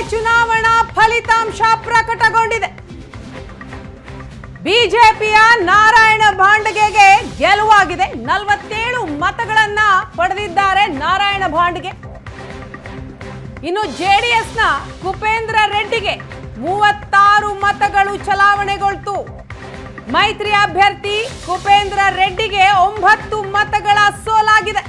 ಚುನಾವಣಾ ಫಲಿತಾಂಶ ಪ್ರಕಟಗೊಂಡಿದೆ. ಬಿಜೆಪಿಯ ನಾರಾಯಣ ಭಾಂಡಗೆಗೆ ಗೆಲುವಾಗಿದೆ. 47 ಮತಗಳನ್ನ ಪಡೆದಿದ್ದಾರೆ ನಾರಾಯಣ ಭಾಂಡಗೆ. ಇನ್ನು ಜೆಡಿಎಸ್ನ ಕುಪೇಂದ್ರ ರೆಡ್ಡಿಗೆ 36 ಮತಗಳು ಚಲಾವಣೆಗೊಳ್ತು. ಮೈತ್ರಿ ಅಭ್ಯರ್ಥಿ ಕುಪೇಂದ್ರ ರೆಡ್ಡಿಗೆ 9 ಮತಗಳ ಸೋಲಾಗಿದೆ.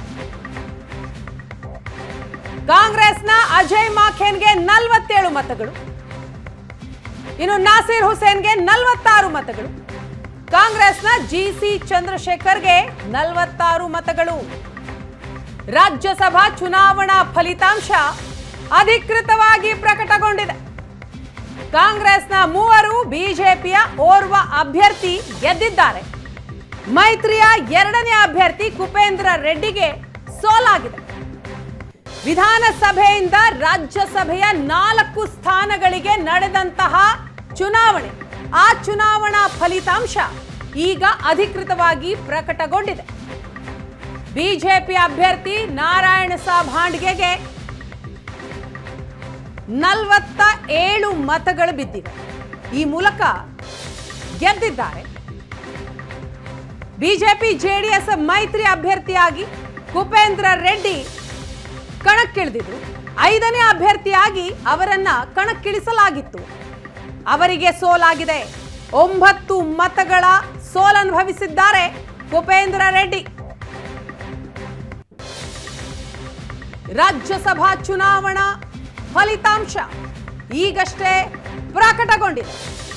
ಕಾಂಗ್ರೆಸ್ನ ಅಜಯ್ ಮಾಖೇನ್ಗೆ 47 ಮತಗಳು, ಇನ್ನು ನಾಸೀರ್ ಹುಸೇನ್ಗೆ 46 ಮತಗಳು, ಕಾಂಗ್ರೆಸ್ನ ಜಿಸಿ ಚಂದ್ರಶೇಖರ್ಗೆ 46 ಮತಗಳು. ರಾಜ್ಯಸಭಾ ಚುನಾವಣಾ ಫಲಿತಾಂಶ ಅಧಿಕೃತವಾಗಿ ಪ್ರಕಟಗೊಂಡಿದೆ. ಕಾಂಗ್ರೆಸ್ನ 3, ಬಿಜೆಪಿಯ ಓರ್ವ ಅಭ್ಯರ್ಥಿ ಗೆದ್ದಿದ್ದಾರೆ. ಮೈತ್ರಿಯ 2ನೇ ಅಭ್ಯರ್ಥಿ ಕುಪೇಂದ್ರ ರೆಡ್ಡಿಗೆ ಸೋಲಾಗಿದೆ. ವಿಧಾನಸಭೆಯಿಂದ ರಾಜ್ಯಸಭೆಯ 4 ಸ್ಥಾನಗಳಿಗೆ ನಡೆದಂತಹ ಚುನಾವಣೆ, ಆ ಚುನಾವಣಾ ಫಲಿತಾಂಶ ಈಗ ಅಧಿಕೃತವಾಗಿ ಪ್ರಕಟಗೊಂಡಿದೆ. ಬಿಜೆಪಿ ಅಭ್ಯರ್ಥಿ ನಾರಾಯಣ ಭಾಂಡಗೆಗೆ 47 ಮತಗಳು ಬಿದ್ದಿವೆ. ಈ ಮೂಲಕ ಗೆದ್ದಿದ್ದಾರೆ. ಬಿಜೆಪಿ ಜೆಡಿಎಸ್ ಮೈತ್ರಿ ಅಭ್ಯರ್ಥಿಯಾಗಿ ಕುಪೇಂದ್ರ ರೆಡ್ಡಿ ಕಣಕ್ಕಿಳಿದಿದ್ರು. 5ನೇ ಅಭ್ಯರ್ಥಿಯಾಗಿ ಅವರನ್ನ ಕಣಕ್ಕಿಳಿಸಲಾಗಿತ್ತು. ಅವರಿಗೆ ಸೋಲಾಗಿದೆ. 9 ಮತಗಳ ಸೋಲನುಭವಿಸಿದ್ದಾರೆ ಕುಪೇಂದ್ರ ರೆಡ್ಡಿ. ರಾಜ್ಯಸಭಾ ಚುನಾವಣಾ ಫಲಿತಾಂಶ ಈಗಷ್ಟೇ ಪ್ರಕಟಗೊಂಡಿದೆ.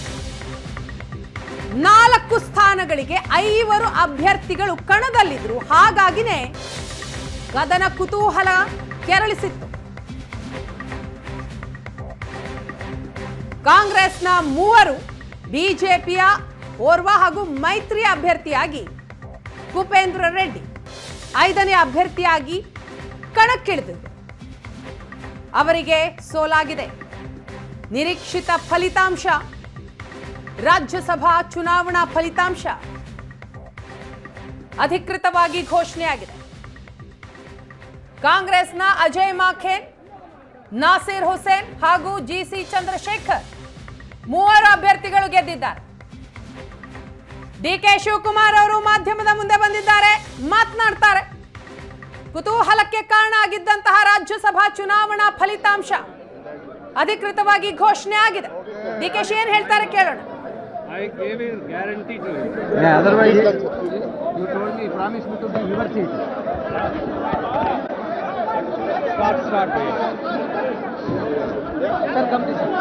4 ಸ್ಥಾನಗಳಿಗೆ 5 ಅಭ್ಯರ್ಥಿಗಳು ಕಣದಲ್ಲಿದ್ರು. ಹಾಗಾಗಿನೇ ಕದನ ಕುತೂಹಲ ಕೆರಳಿಸಿತ್ತು. ಕಾಂಗ್ರೆಸ್ನ 3, ಬಿಜೆಪಿಯ ಓರ್ವ ಹಾಗೂ ಮೈತ್ರಿ ಅಭ್ಯರ್ಥಿಯಾಗಿ ಕುಪೇಂದ್ರ ರೆಡ್ಡಿ 5ನೇ ಅಭ್ಯರ್ಥಿಯಾಗಿ ಕಣಕ್ಕಿಳಿದರು. ಅವರಿಗೆ ಸೋಲಾಗಿದೆ. ನಿರೀಕ್ಷಿತ ಫಲಿತಾಂಶ, ರಾಜ್ಯಸಭಾ ಚುನಾವಣಾ ಫಲಿತಾಂಶ ಅಧಿಕೃತವಾಗಿ ಘೋಷಣೆಯಾಗಿದೆ. ಕಾಂಗ್ರೆಸ್ನ ಅಜಯ್ ಮಾಖೇನ್, ನಾಸೀರ್ ಹುಸೇನ್ ಹಾಗೂ ಜಿಸಿ ಚಂದ್ರಶೇಖರ್ 3 ಅಭ್ಯರ್ಥಿಗಳು ಗೆದ್ದಿದ್ದಾರೆ. ಡಿಕೆ ಶಿವಕುಮಾರ್ ಅವರು ಮಾಧ್ಯಮದ ಮುಂದೆ ಬಂದಿದ್ದಾರೆ, ಮಾತನಾಡ್ತಾರೆ. ಕುತೂಹಲಕ್ಕೆ ಕಾರಣ ಆಗಿದ್ದಂತಹ ರಾಜ್ಯಸಭಾ ಚುನಾವಣಾ ಫಲಿತಾಂಶ ಅಧಿಕೃತವಾಗಿ ಘೋಷಣೆ ಆಗಿದೆ. ಡಿಕೆಶಿ ಏನ್ ಹೇಳ್ತಾರೆ ಕೇಳೋಣ. I gave a guarantee to you. Yeah, otherwise you told me, promised me to give your seat. Start. Sir, come this way.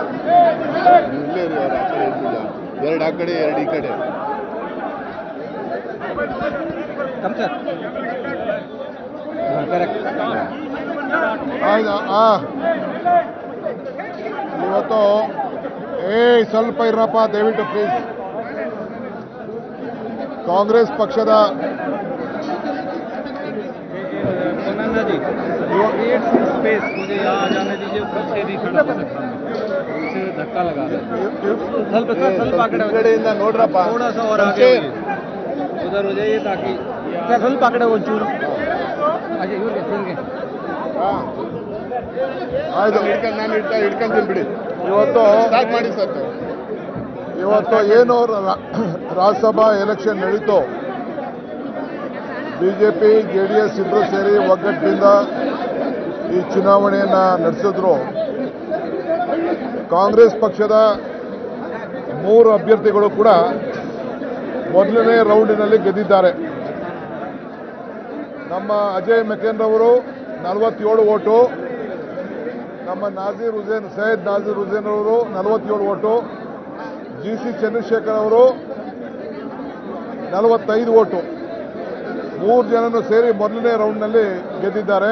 ಎರಡು ಆ ಕಡೆ ಎರಡು ಈ ಕಡೆ. Come sir. Correct. ಇವತ್ತು ಸ್ವಲ್ಪ ಇರಪ್ಪ ದಯವಿಟ್ಟು ಪ್ಲೀಸ್. ಕಾಂಗ್ರೆಸ್ ಪಕ್ಷದ स्पेस मुझे यहाँ जाने दीजिए, पीछे नहीं खड़ा हो सकता मैं, पीछे धक्का लगा रहा है. ಸ್ವಲ್ಪ ಕಡೆಯಿಂದ ನೋಡ್ರಪ್ಪ, थोड़ा सा और आगे उधर हो जाइए ताकि सर ಸ್ವಲ್ಪ ಆ ಕಡೆ ಒಂಚೂರು. ಆಯ್ತು, ನಾನು ಹಿಡ್ಕೊಂತೀನಿ ಬಿಡಿ. ಇವತ್ತು ಸ್ಟಾರ್ಟ್ ಮಾಡಿ ಸರ್. ಇವತ್ತು ಏನು ರಾಜ್ಯಸಭಾ ಎಲೆಕ್ಷನ್ ನಡೀತು, ಬಿಜೆಪಿ ಜೆಡಿಎಸ್ ಇಬ್ಬರು ಸೇರಿ ಒಗ್ಗಟ್ಟಿನಿಂದ ಈ ಚುನಾವಣೆಯನ್ನು ನಡೆಸಿದ್ರು. ಕಾಂಗ್ರೆಸ್ ಪಕ್ಷದ 3 ಅಭ್ಯರ್ಥಿಗಳು ಕೂಡ ಮೊದಲನೇ ರೌಂಡಿನಲ್ಲಿ ಗೆದ್ದಿದ್ದಾರೆ. ನಮ್ಮ ಅಜಯ್ ಮಕೇನ್ ಅವರು 47 ಓಟು, ನಮ್ಮ ಸೈಯದ್ ನಾಸೀರ್ ಹುಸೇನ್ ಅವರು 47 ಓಟು, ಜಿಸಿ ಚಂದ್ರಶೇಖರ್ ಅವರು 45 ಓಟು, 3 ಜನನು ಸೇರಿ ಮೊದಲನೇ ರೌಂಡ್ನಲ್ಲಿ ಗೆದ್ದಿದ್ದಾರೆ.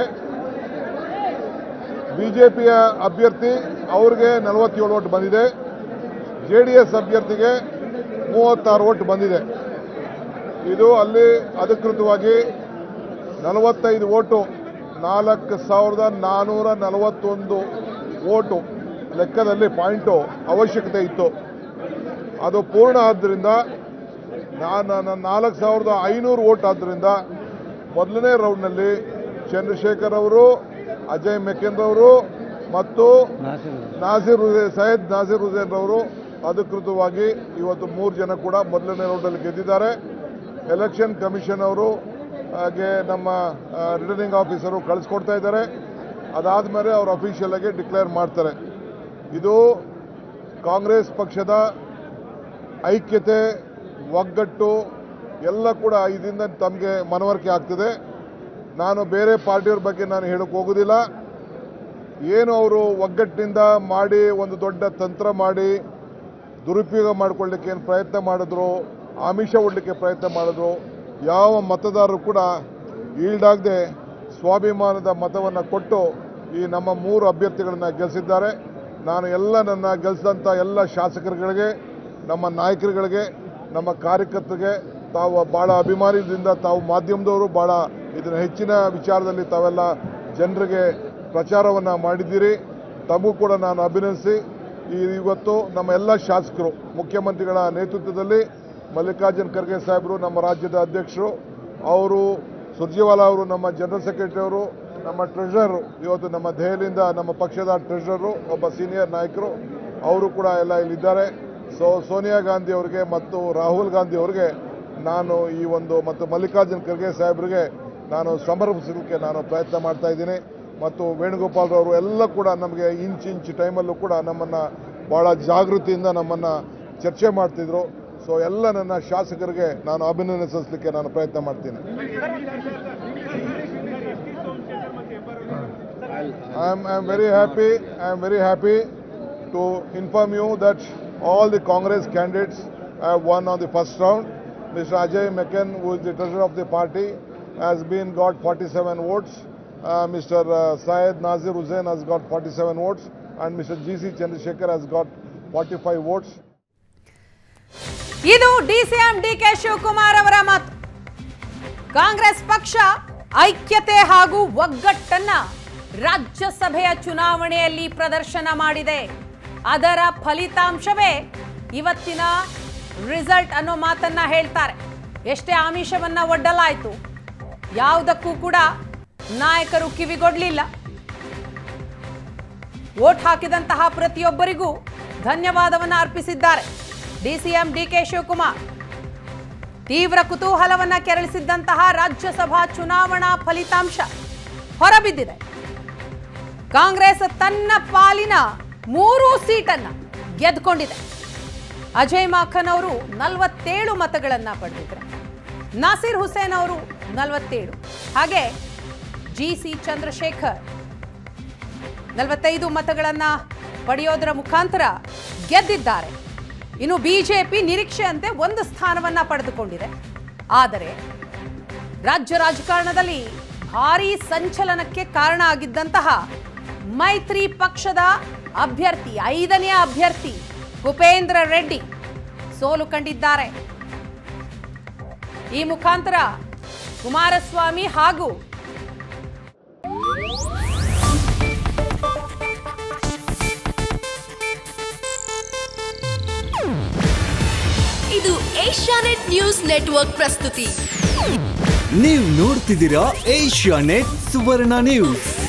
ಬಿಜೆಪಿಯ ಅಭ್ಯರ್ಥಿ ಅವ್ರಿಗೆ 47 ಓಟ್ ಬಂದಿದೆ. ಜೆಡಿಎಸ್ ಅಭ್ಯರ್ಥಿಗೆ 36 ಓಟ್ ಬಂದಿದೆ. ಇದು ಅಲ್ಲಿ ಅಧಿಕೃತವಾಗಿ 45 ಓಟು, 4441 ಓಟು ಲೆಕ್ಕದಲ್ಲಿ ಪಾಯಿಂಟು ಅವಶ್ಯಕತೆ ಇತ್ತು. ಅದು ಪೂರ್ಣ ಆದ್ದರಿಂದ 4500 ಓಟ್ ಆದ್ದರಿಂದ ಮೊದಲನೇ ರೌಂಡ್ನಲ್ಲಿ ಚಂದ್ರಶೇಖರ್ ಅವರು, ಅಜಯ್ ಮಕೇನ್ ಅವರು ಮತ್ತು ಸೈಯದ್ ನಾಸೀರ್ ಹುಸೇನ್ ಅವರು ಅಧಿಕೃತವಾಗಿ ಇವತ್ತು 3 ಜನ ಕೂಡ ಮೊದಲನೇ ರೌಂಡಲ್ಲಿ ಗೆದ್ದಿದ್ದಾರೆ. ಎಲೆಕ್ಷನ್ ಕಮಿಷನ್ ಅವರು ಹಾಗೆ ನಮ್ಮ ರಿಟರ್ನಿಂಗ್ ಆಫೀಸರು ಕಳಿಸ್ಕೊಡ್ತಾ ಇದ್ದಾರೆ. ಅದಾದಮೇಲೆ ಅವರು ಅಫಿಷಿಯಲ್ ಆಗಿ ಡಿಕ್ಲೇರ್ ಮಾಡ್ತಾರೆ. ಇದು ಕಾಂಗ್ರೆಸ್ ಪಕ್ಷದ ಐಕ್ಯತೆ, ಒಗ್ಗಟ್ಟು ಎಲ್ಲ ಕೂಡ ಇದರಿಂದ ತಮಗೆ ಮನವರಿಕೆ ಆಗ್ತಿದೆ. ನಾನು ಬೇರೆ ಪಾರ್ಟಿಯವ್ರ ಬಗ್ಗೆ ನಾನು ಹೇಳೋಕೆ ಹೋಗೋದಿಲ್ಲ. ಏನು ಅವರು ಒಗ್ಗಟ್ಟಿನಿಂದ ಮಾಡಿ ಒಂದು ದೊಡ್ಡ ತಂತ್ರ ಮಾಡಿ ದುರುಪಯೋಗ ಮಾಡಿಕೊಳ್ಳಲಿಕ್ಕೆ ಏನು ಪ್ರಯತ್ನ ಮಾಡಿದ್ರು, ಆಮಿಷ ಒಡ್ಲಿಕ್ಕೆ ಪ್ರಯತ್ನ ಮಾಡಿದ್ರು, ಯಾವ ಮತದಾರರು ಕೂಡ ಈಲ್ಡಾಗದೆ ಸ್ವಾಭಿಮಾನದ ಮತವನ್ನು ಕೊಟ್ಟು ಈ ನಮ್ಮ 3 ಅಭ್ಯರ್ಥಿಗಳನ್ನು ಗೆಲ್ಲಿಸಿದ್ದಾರೆ. ನಾನು ನನ್ನ ಗೆಲ್ಲಿಸಿದಂಥ ಎಲ್ಲ ಶಾಸಕರುಗಳಿಗೆ, ನಮ್ಮ ನಾಯಕರುಗಳಿಗೆ, ನಮ್ಮ ಕಾರ್ಯಕರ್ತರಿಗೆ ತಾವು ಭಾಳ ಅಭಿಮಾನದಿಂದ ತಾವು ಮಾಧ್ಯಮದವರು ಭಾಳ ಇದನ್ನು ಹೆಚ್ಚಿನ ವಿಚಾರದಲ್ಲಿ ತಾವೆಲ್ಲ ಜನರಿಗೆ ಪ್ರಚಾರವನ್ನು ಮಾಡಿದ್ದೀರಿ. ತಮಗೂ ಕೂಡ ನಾನು ಅಭಿನಂದಿಸಿ ಇವತ್ತು ನಮ್ಮ ಎಲ್ಲ ಶಾಸಕರು ಮುಖ್ಯಮಂತ್ರಿಗಳ ನೇತೃತ್ವದಲ್ಲಿ ಮಲ್ಲಿಕಾರ್ಜುನ್ ಖರ್ಗೆ ಸಾಹೇಬರು ನಮ್ಮ ರಾಜ್ಯದ ಅಧ್ಯಕ್ಷರು, ಅವರು ಸುರ್ಜೇವಾಲಾ ಅವರು ನಮ್ಮ ಜನರಲ್ ಸೆಕ್ರೆಟರಿ ಅವರು, ನಮ್ಮ ಟ್ರೆಷರರು ಇವತ್ತು ನಮ್ಮ ದೆಹಲಿಯಿಂದ ನಮ್ಮ ಪಕ್ಷದ ಟ್ರೆಷರರು ಒಬ್ಬ ಸೀನಿಯರ್ ನಾಯಕರು ಅವರು ಕೂಡ ಎಲ್ಲ ಇಲ್ಲಿದ್ದಾರೆ. ಸೋನಿಯಾ ಗಾಂಧಿ ಅವರಿಗೆ ಮತ್ತು ರಾಹುಲ್ ಗಾಂಧಿ ಅವರಿಗೆ ನಾನು ಈ ಒಂದು ಮತ್ತು ಮಲ್ಲಿಕಾರ್ಜುನ್ ಖರ್ಗೆ ಸಾಹೇಬರಿಗೆ ನಾನು ಸಮರ್ಪಿಸಲಿಕ್ಕೆ ನಾನು ಪ್ರಯತ್ನ ಮಾಡ್ತಾ ಇದ್ದೀನಿ. ಮತ್ತು ವೇಣುಗೋಪಾಲ್ ಅವರು ಎಲ್ಲ ಕೂಡ ನಮಗೆ ಇಂಚ್ ಟೈಮಲ್ಲೂ ಕೂಡ ನಮ್ಮನ್ನು ಭಾಳ ಜಾಗೃತಿಯಿಂದ ನಮ್ಮನ್ನು ಚರ್ಚೆ ಮಾಡ್ತಿದ್ರು. ಎಲ್ಲ ನನ್ನ ಶಾಸಕರಿಗೆ ನಾನು ಅಭಿನಂದನೆ ಸಲ್ಲಿಸಲಿಕ್ಕೆ ನಾನು ಪ್ರಯತ್ನ ಮಾಡ್ತೀನಿ. I am very happy to inform you that all the Congress candidates have won on the first round. Mr. Ajay Mekken, who is the treasurer of the party, has got 47 votes. Mr. Syed Nazir Hussain has got 47 votes, and Mr. G.C. Chandrasekhar has got 45 votes. ಇದು DCM DK Shivakumar ಅವರ ಮಾತು. ಕಾಂಗ್ರೆಸ್ ಪಕ್ಷ ಐಕ್ಯತೆ ಹಾಗೂ ಒಗ್ಗಟ್ಟನ್ನ ರಾಜ್ಯಸಭೆಯ ಚುನಾವಣೆಯಲ್ಲಿ ಪ್ರದರ್ಶನ ಮಾಡಿದೆ. ಅದರ ಫಲಿತಾಂಶವೇ ಇವತ್ತಿನ ರಿಸಲ್ಟ್ ಅನ್ನೋ ಮಾತನ್ನ ಹೇಳ್ತಾರೆ. ಎಷ್ಟೇ ಆಮಿಷವನ್ನ ಒಡ್ಡಲಾಯಿತು, ಯಾವುದಕ್ಕೂ ಕೂಡ ನಾಯಕರು ಕಿವಿಗೊಡ್ಲಿಲ್ಲ. ವೋಟ್ ಹಾಕಿದಂತಹ ಪ್ರತಿಯೊಬ್ಬರಿಗೂ ಧನ್ಯವಾದವನ್ನು ಅರ್ಪಿಸಿದ್ದಾರೆ. ಡಿಸಿಎಂ ಡಿಕೆ ಶಿವಕುಮಾರ್ ತೀವ್ರ ಕುತೂಹಲವನ್ನ ಕೆರಳಿಸಿದ್ದಂತಹ ರಾಜ್ಯಸಭಾ ಚುನಾವಣಾ ಫಲಿತಾಂಶ ಹೊರಬಿದ್ದಿದೆ. ಕಾಂಗ್ರೆಸ್ ತನ್ನ ಪಾಲಿನ 3 ಸೀಟನ್ನ ಗೆದ್ದುಕೊಂಡಿದೆ. ಅಜಯ್ ಮಾಖನ್ ಅವರು 47 ಮತಗಳನ್ನ ಪಡೆದಿದ್ದಾರೆ. ನಾಸೀರ್ ಹುಸೇನ್ ಅವರು 47, ಹಾಗೆ ಜಿಸಿ ಚಂದ್ರಶೇಖರ್ 45 ಮತಗಳನ್ನ ಪಡೆಯೋದರ ಮುಖಾಂತರ ಗೆದ್ದಿದ್ದಾರೆ. ಇನ್ನು ಬಿಜೆಪಿ ನಿರೀಕ್ಷೆಯಂತೆ 1 ಸ್ಥಾನವನ್ನ ಪಡೆದುಕೊಂಡಿದೆ. ಆದರೆ ರಾಜ್ಯ ರಾಜಕಾರಣದಲ್ಲಿ ಭಾರೀ ಸಂಚಲನಕ್ಕೆ ಕಾರಣ ಆಗಿದ್ದಂತಹ ಮೈತ್ರಿ ಪಕ್ಷದ ಅಭ್ಯರ್ಥಿ 5ನೇ ಅಭ್ಯರ್ಥಿ ಭೂಪೇಂದ್ರ ರೆಡ್ಡಿ ಸೋಲು ಕಂಡಿದ್ದಾರೆ. ಈ ಮುಖಾಂತರ ಕುಮಾರಸ್ವಾಮಿ ಹಾಗೂ ಇದು ಏಷ್ಯಾನೆಟ್ ನ್ಯೂಸ್ ನೆಟ್ವರ್ಕ್ ಪ್ರಸ್ತುತಿ. ನೀವು ನೋಡ್ತಿದ್ದೀರಾ ಏಷ್ಯಾನೆಟ್ ಸುವರ್ಣ ನ್ಯೂಸ್.